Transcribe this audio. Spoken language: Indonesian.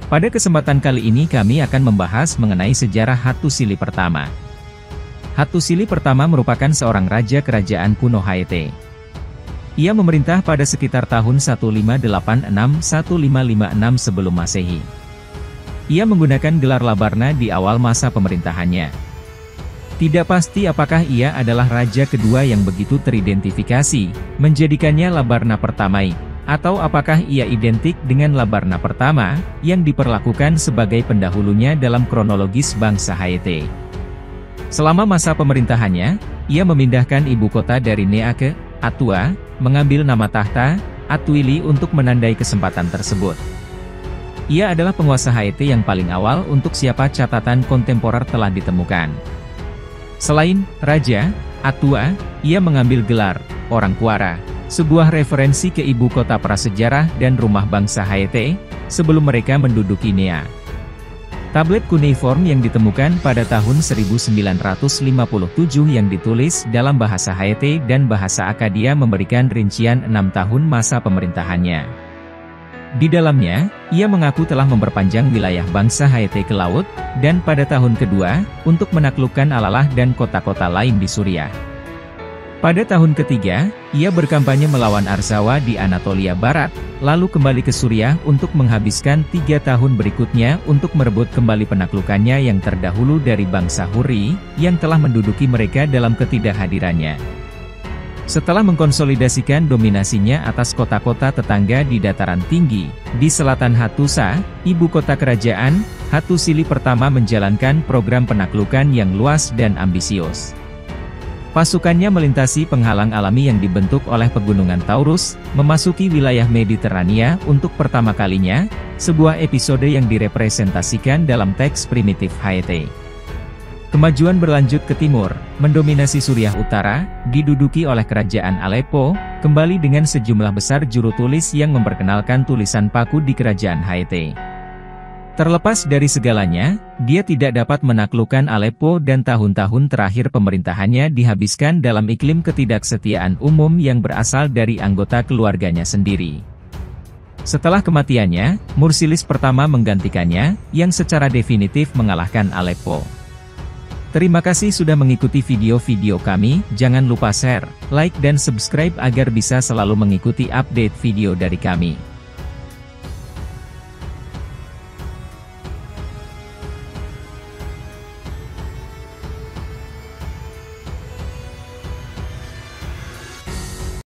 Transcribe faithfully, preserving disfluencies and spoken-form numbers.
Pada kesempatan kali ini kami akan membahas mengenai sejarah Hattusili pertama. Hattusili pertama merupakan seorang raja kerajaan kuno Haete. Ia memerintah pada sekitar tahun seribu lima ratus delapan puluh enam sampai seribu lima ratus lima puluh enam sebelum Masehi. Ia menggunakan gelar Labarna di awal masa pemerintahannya. Tidak pasti apakah ia adalah raja kedua yang begitu teridentifikasi, menjadikannya Labarna pertama, atau apakah ia identik dengan Labarna pertama, yang diperlakukan sebagai pendahulunya dalam kronologis bangsa Haete. Selama masa pemerintahannya, ia memindahkan ibu kota dari Nea ke Atua, mengambil nama tahta, Atuili untuk menandai kesempatan tersebut. Ia adalah penguasa Haete yang paling awal untuk siapa catatan kontemporer telah ditemukan. Selain Raja Atua, ia mengambil gelar Orang Kuara, sebuah referensi ke ibu kota prasejarah dan rumah bangsa Haete, sebelum mereka menduduki Nea. Tablet cuneiform yang ditemukan pada tahun seribu sembilan ratus lima puluh tujuh yang ditulis dalam bahasa Haete dan bahasa Akadia memberikan rincian enam tahun masa pemerintahannya. Di dalamnya, ia mengaku telah memperpanjang wilayah bangsa Haete ke laut, dan pada tahun kedua, untuk menaklukkan Alalah dan kota-kota lain di Suriah. Pada tahun ketiga, ia berkampanye melawan Arzawa di Anatolia Barat, lalu kembali ke Suriah untuk menghabiskan tiga tahun berikutnya untuk merebut kembali penaklukannya yang terdahulu dari bangsa Hurri, yang telah menduduki mereka dalam ketidakhadirannya. Setelah mengkonsolidasikan dominasinya atas kota-kota tetangga di dataran tinggi, di selatan Hattusa, ibu kota kerajaan, Hattusili pertama menjalankan program penaklukan yang luas dan ambisius. Pasukannya melintasi penghalang alami yang dibentuk oleh pegunungan Taurus, memasuki wilayah Mediterania untuk pertama kalinya, sebuah episode yang direpresentasikan dalam teks primitif Haete. Kemajuan berlanjut ke timur, mendominasi Suriah Utara, diduduki oleh kerajaan Aleppo, kembali dengan sejumlah besar juru tulis yang memperkenalkan tulisan paku di kerajaan Haete. Terlepas dari segalanya, dia tidak dapat menaklukkan Aleppo dan tahun-tahun terakhir pemerintahannya dihabiskan dalam iklim ketidaksetiaan umum yang berasal dari anggota keluarganya sendiri. Setelah kematiannya, Mursilis pertama menggantikannya, yang secara definitif mengalahkan Aleppo. Terima kasih sudah mengikuti video-video kami, jangan lupa share, like dan subscribe agar bisa selalu mengikuti update video dari kami.